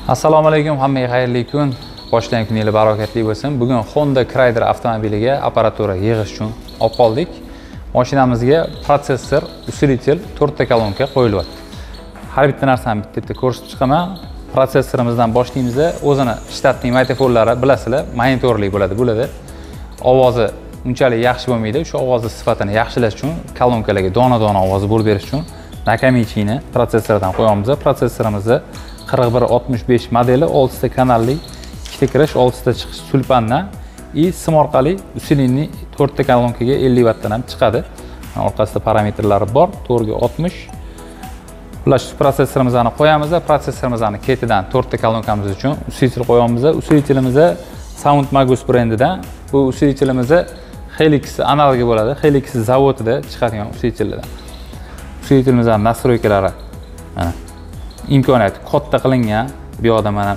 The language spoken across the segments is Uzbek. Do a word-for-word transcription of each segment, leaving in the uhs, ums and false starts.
Assalomu alaykum, hammaga xayrli kun. Boshlangan kuningiz barokatli bo'lsin. Bugun Honda Cryder avtomobiliga apparatura yig'ish uchun olib qoldik. Mashinamizga protsessor, usilitel, to'rtta kolonka qo'yilyapti. Har bitta narsani bitta-bitta ko'rsatib chiqaman. Protsessorimizdan boshlaymiz. O'zini shtatning mikrofonlari bilasizlar, monitorli bo'ladi. Bo'ladi. Ovozi unchalik yaxshi bo'lmaydi. Shu ovozni sifatini yaxshilash uchun kolonkalarga dona-dona ovoz bo'lib berish uchun nakamichini protsessordan qo'yamiz. Protsessorimizni qirq bir oltmish besh modeli oltita kanalli, ikkita kirish, oltita chiqish sulpandan и sim orqali usilinni to'rtta kolonkaga ellik vattdan ham chiqadi. Orqasida parametrlari bor, to'rtga oltmish. Flash protsessorimizni qo'yamiz. Protsessorimizni ketidan to'rtta kolonkamiz uchun usilitel qo'yamiz. Usilitelimiz Sound Magus brendidan. Bu usilitelimiz Helix analogi bo'ladi. Helix zavodida chiqadigan usilitellar. Usilitelimizning nastroykalari imkoniyat katta qilingan. Bu yoqda mana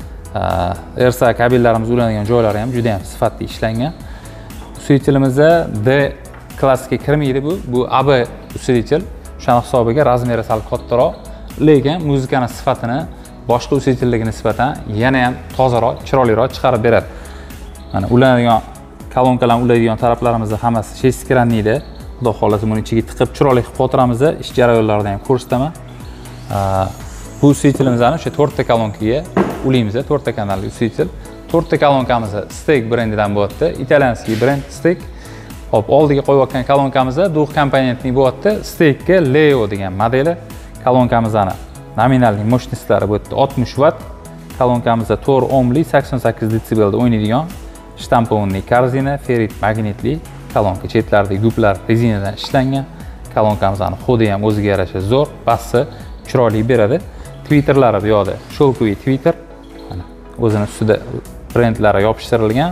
R S A kabellarimiz ulanadigan joylari ham juda ham sifatli ishlangan. Usilitelimizda D klassiga kirmaydi bu. Bu A B usilitel. O'shaning hisobiga razmeri sal kattaroq, lekin muzikaning sifatini boshqa usilitellarga nisbatan yana ham tozaroq, chiroyliroq chiqarib beradi. Mana ulanadigan kolonkalarni ulaydigan taraflarimizni hammasi shestkraniyda. Xudo xolasa buni ichiga tiqib chiroyli qilib qotiramiz. Ish jarayonlarida ham ko'rsataman. Bu usilitelimizni o'sha to'rtta kolonkaga ulaymiz. to'rtta kanalli usilitel. to'rtta kolonkamiz Steg brendidan bo'lyapti. Italyanskiy brend Steg. Hop, oldiga qo'yayotgan kolonkamiz duh komponentli bo'lyapti. Stegga Leo degan modeli. Kolonkamizning nominalniy mощностьlari bo'lyapti oltmish vatt. Kolonkamizda to'rt ohmli sakson sakkiz detsibelda o'ynaydigan shtamponli korзина, ferit magnitli kolonka. Chetlarida gublar rezinadan ishlangan. Kolonkamizning xodi ham o'ziga yarasha zo'r, bassi chiroyli beradi. Twitterlari bu yoqda shovkoviy Twitter. Mana o'zining ustida brendlari yopishtirilgan.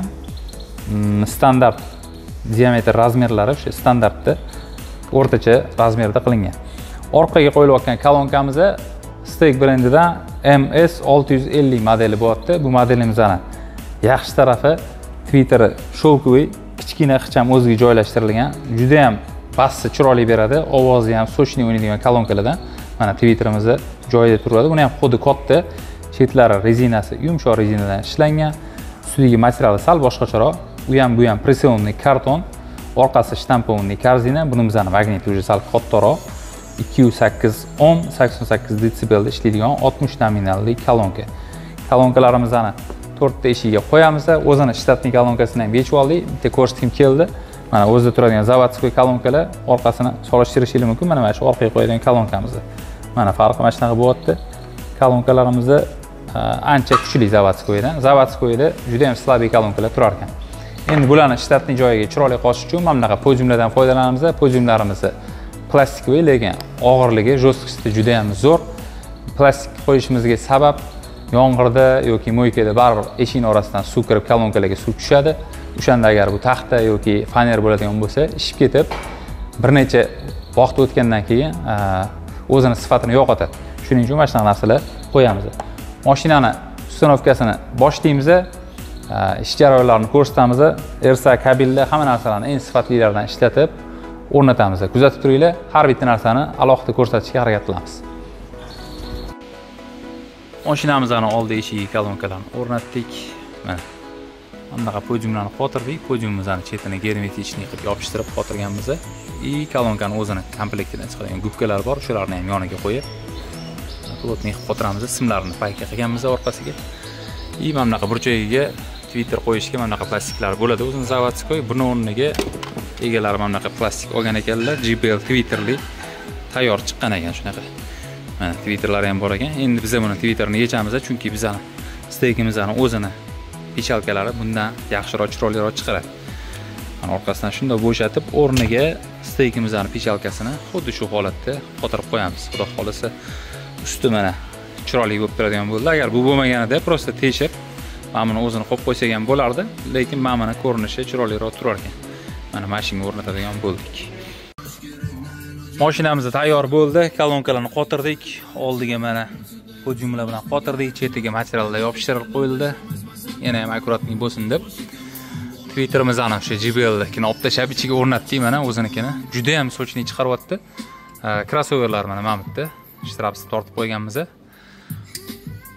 Standart diametr razmerlari o'sha standartda o'rtacha razmerda qilingan. Orqaga qo'yilayotgan kolonkamiz Steg brendidan M S olti yuz ellik modeli bo'lyapti. Bu modelimizning yaxshi tarafi Twitter'i shovkoviy, kichkina ixcham o'ziga joylashtirilgan. Juda ham bassi chiroyli beradi. Ovozi ham sochni o'ynaydigan kolonkalardan. Mana Twitter'imizni joyida turadi. Buni ham xuddi katta, chetlari rezinasi yumshoq rezinadan ishlangan. Ustidagi materiali sal boshqacharoq. Bu ham bu ham pressionli karton, orqasi shtamponli korзина. Bunimizning magniti уже sal kattaroq. ikki yuz sakkiz ohm, sakson sakkiz detsibelda ishlaydigan oltmish nominalli kolonka. Kolonkalarimizni to'rtta eshigiga qo'yamiz. O'zini shtatniy kolonkasini ham yechib oldik. Bitta ko'rsatib keldi. Mana o'zida turadigan zavodskiy kolonkalar, orqasini solishtirishingiz mumkin. Mana mana shu orqaga qo'yadigan kolonkamiz. Mana farqi mana shunaqa bo'lyapti. Kolonkalarimizni ancha kuchli zavodskiydan. Zavodskiyda juda ham slabiy kolonkalar turar ekan. Endi bularni shtatniy joyiga chiroyli qo'shish uchun mana bunaqa podiumlardan foydalanamiz. Podiumlarimizni plastikli, lekin og'irligi, jo'stkisi juda ham zo'r. Plastik qo'yishimizga sabab yomg'irda yoki mo'ykada baribir eshikning orasidan suv kirib kolonkalarga suv tushadi. O'shanda agar bu taxta yoki faner bo'ladigan bo'lsa, ishib ketib, bir necha vaqt o'tgandan keyin o'zini sifatini yo'qotadi. Shuning uchun mana shunaqa narsalar qo'yamiz. Mashinani ustanovkasini boshlaymiz. Ish jarayonlarini ko'rsatamiz. R S A kabellar hamma narsalarni eng sifatlilaridan ishlatib o'rnatamiz. Kuzatib turinglar. Har bitta narsani alohida ko'rsatishga harakat qilamiz. Mashinamizning oldi eshigi kolonkalarni o'rnatdik. Mana bunaqa podiumlarni qotirdik. Podiumimizning chetini germetichniy qilib yopishtirib qotirganmiz. И kolonkaning o'zini komplektidan chiqadigan gubkalar bor, shularni ham yoniga qo'yib plotniy qilib qotiramiz. Simlarini payka qilganmiz orqasiga. И mana bunaqa burchagiga Twitter qo'yishga mana bunaqa plastiklar bo'ladi. O'zini zavodskiy, buni o'rniga egalari mana bunaqa plastik olgan ekanlar. J B L Twitterli tayyor chiqqan ekan shunaqa. Mana Twitterlari ham bor ekan. Endi biz buni Twitterni yechamiz, chunki bizning stegimizning o'zini pechalkalari bundan yaxshiroq, chiroyliroq chiqaradi. Mana orqasidan shunday bo'shatib, o'rniga stegimizning pechalkasini xuddi shu holatda qotirib qo'yamiz. Xudo xolasa usti mana chiroyli bo'lib turadigan bo'ldi. Agar bu bo'lmaganida prosta teshib, mana buni o'zini qo'yib qo'ysak ham bo'lardi, lekin mana buni ko'rinishi chiroyliroq turar ekan. Mana mashinaga o'rnatadigan bo'ldik. Mashinamiz tayyor bo'ldi. Kolonkalarni qotirdik. Oldiga mana podiumlar bilan qotirdik. Chetiga materiallar yopishtirilib qo'yildi. Yana ham akkuratlik bo'lsin deb Twitterimizni o'sha J B L'ni olib tashlab ichiga o'rnatdik. Mana o'zinikini juda ham sochni chiqaryapti. Crossoverlar mana mana bu yerda strapsni tortib qo'yganmiz.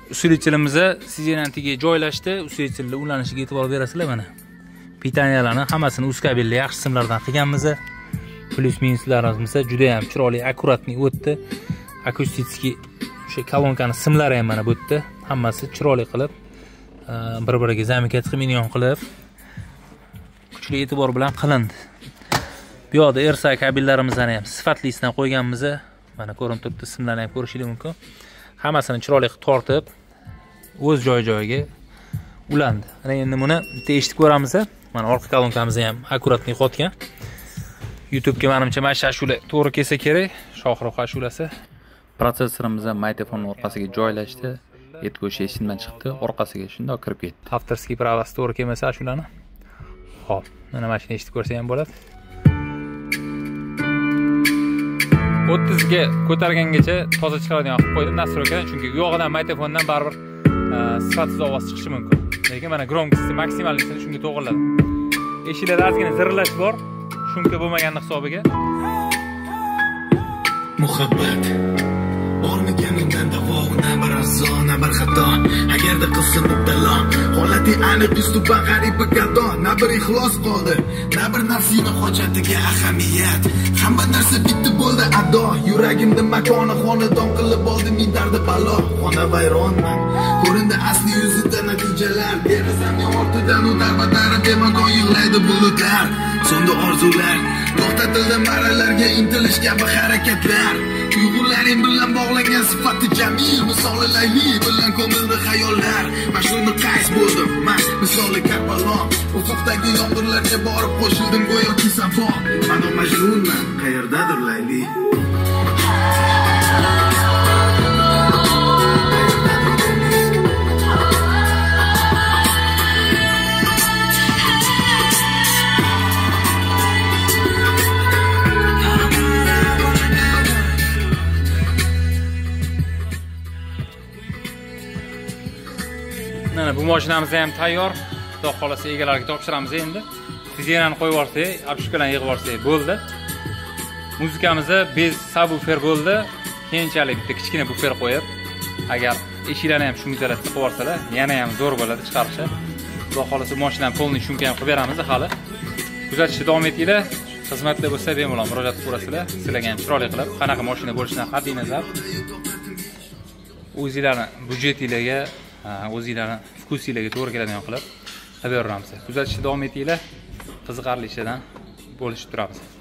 usilichimizni sizenantiga joylashdi. Usilchilar ulanishiga e'tibor berasizlar mana. Pitaniyalarni hammasini uskabelli yaxshi simlardan qilganmiz. Plus minuslarimiz juda ham chiroyli, akkuratniy o'tdi. Akustitskiy o'sha kolonkani simlari ham mana bu yerda hammasi chiroyli qilib, bir-biriga zamika qilib, minyon qilib kuchli e'tibor bilan qilindi. Bu yoqda R S A kabellarimizni ham sifatlisidan qo'yganmiz. Mana ko'rinib turibdi, simlarni ham ko'rishingiz mumkin. Hammasini chiroyli qilib tortib, o'z joy-joyiga ulandi. Mana endi buni bitta eshitib ko'ramiz. Mana orqa kolonkamiz ham akkuratniy qotgan. YouTube ga menimcha mana shu ashula to'g'ri kelsa kerak. Shohruh ashulasi. Protsessorimizni magnitofonning orqasiga joylashdi. Etib o'sha eshitdan chiqdi, orqasiga shundoq kirib ketdi. Avtorskiy pravasi to'g'ri kelmasa ashulani. Xo'p, mana mashina eshitib ko'rsa ham bo'ladi. o'ttiz ga ko'targangacha toza chiqaradigan qilib qo'ydim nastroykadan, chunki u yog'idan magnitofondan baribir sifatsiz ovoz chiqishi mumkin. Lekin mana gromkosti maksimallisini shunga to'g'riladim. Eshiklarda ozgina zirlash bor, shunga bo'lmaganning hisobiga. Muhabbat bormikan undan davo, na bir afson, na bir xato. Agarda qilsa mubtalo, holati aniq ustuban g'arib gado. Na bir ixlos qoldi, na bir nafsini hojatiga ahamiyat. Hamma narsa bitti bo'ldi ado. Yuragimda makoni xonadon qilib oldi men dardi balo. Xona vayronman, ko'rindi asli yuzida natijalar. Derazaning ortidan u darbadari bemagon yig'laydi bulutlar. So'ngda orzular, to'xtatildi marralarga intilish kabi harakatlar. Tuyg'ularing bilan bog'langan sifati jamil, misoli layli bilan ko'mildi xayollar. Mashhurni qays bo'ldim, men misoli Karbalo. Ufuqdagi yomg'irlarga borib qo'shildim go'yoki safo. Men majnunman, qayerdadir layli. Mana bu mashinamiz ham tayyor. Xudo xolasa egalariga topshiramiz endi. Fizenani qo'yib yuborsak, apshukalarni yig'ib yuborsak bo'ldi. Muzikamizni bez subwoofer bo'ldi. Keyinchalik bitta kichkina bufer qo'yib, agar eshiklarni ham shu muddatda qilib yuborsalar, yana ham zo'r bo'ladi chiqarishi. Xudo xolasa mashinani polni shunga ham qilib beramiz hali. Kuzatishda davom etinglar. Xizmatda bo'lsa bemalol murojaat qilasizlar. Sizlarga ham chiroyli qilib, qanaqa mashina bo'lishidan qat'iy nazar o'zingizlarning budjetingizga, o'zingizlarning vkusingizga to'g'ri keladigan qilib qilib beramiz. Kuzatishda davom etinglar. Qiziqarli ishlardan bo'lishib turamiz.